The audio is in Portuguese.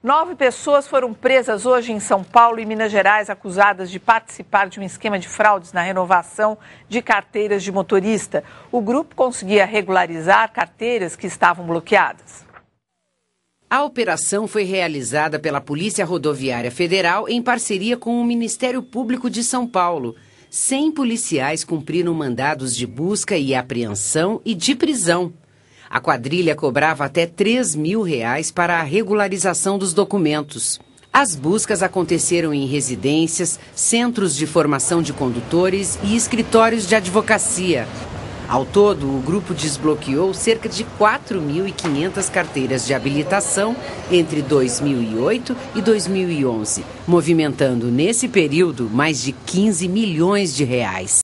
9 pessoas foram presas hoje em São Paulo e Minas Gerais, acusadas de participar de um esquema de fraudes na renovação de carteiras de motorista. O grupo conseguia regularizar carteiras que estavam bloqueadas. A operação foi realizada pela Polícia Rodoviária Federal em parceria com o Ministério Público de São Paulo. 100 policiais cumpriram mandados de busca e apreensão e de prisão. A quadrilha cobrava até R$3.000 para a regularização dos documentos. As buscas aconteceram em residências, centros de formação de condutores e escritórios de advocacia. Ao todo, o grupo desbloqueou cerca de 4.500 carteiras de habilitação entre 2008 e 2011, movimentando nesse período mais de R$15 milhões.